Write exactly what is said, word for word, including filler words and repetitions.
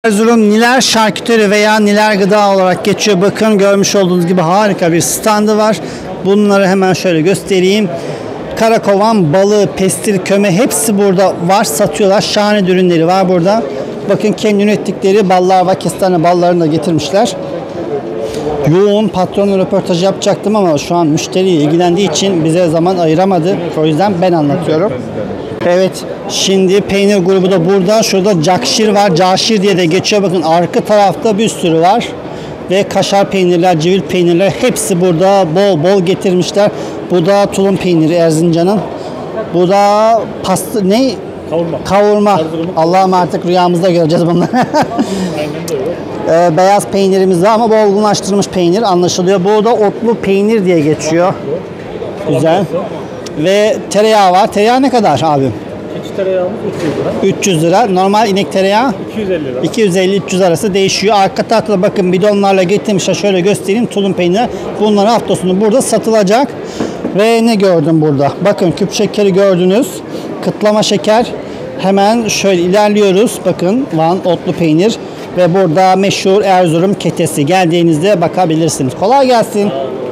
Erzurum Niler Şarküteri veya Niler Gıda olarak geçiyor. Bakın görmüş olduğunuz gibi harika bir standı var. Bunları hemen şöyle göstereyim. Karakovan, balığı, pestil, köme hepsi burada var. Satıyorlar. Şahane ürünleri var burada. Bakın kendi ürettikleri ballar var. Kestane ballarını da getirmişler. Yoğun patronla röportaj yapacaktım ama şu an müşteriyle ilgilendiği için bize zaman ayıramadı. O yüzden ben anlatıyorum. Evet, şimdi peynir grubu da burada. Şurada cakşir var. Caşir diye de geçiyor. Bakın arka tarafta bir sürü var. Ve kaşar peynirler, civil peynirler hepsi burada bol bol getirmişler. Bu da tulum peyniri Erzincan'ın. Bu da pasta ne? Kavurma. Kavurma. Allah'ım artık rüyamızda göreceğiz bunları. ee, beyaz peynirimiz var ama bu olgunlaştırılmış peynir anlaşılıyor. Bu da otlu peynir diye geçiyor. Güzel. Ve tereyağı var. Tereyağı ne kadar abim? İç tereyağımız üç yüz lira. üç yüz lira. Normal inek tereyağı? iki yüz elli lira. iki yüz elli üç yüz arası değişiyor. Arka tarafta bakın bidonlarla getirmişler. Şöyle göstereyim. Tulum peyniri. Bunlar hafta sonu burada satılacak. Ve ne gördüm burada? Bakın küp şekeri gördünüz. Kıtlama şeker. Hemen şöyle ilerliyoruz. Bakın Van otlu peynir. Ve burada meşhur Erzurum ketesi. Geldiğinizde bakabilirsiniz. Kolay gelsin.